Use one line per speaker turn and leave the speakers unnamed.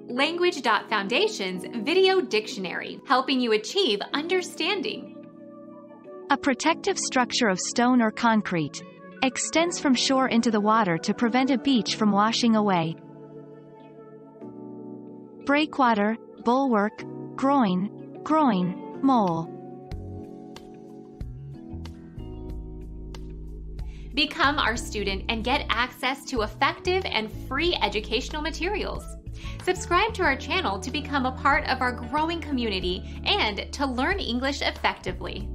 Language.Foundation's Video Dictionary, helping you achieve understanding.
A protective structure of stone or concrete. Extends from shore into the water to prevent a beach from washing away. Breakwater, bulwark, groin, mole.
Become our student and get access to effective and free educational materials. Subscribe to our channel to become a part of our growing community and to learn English effectively.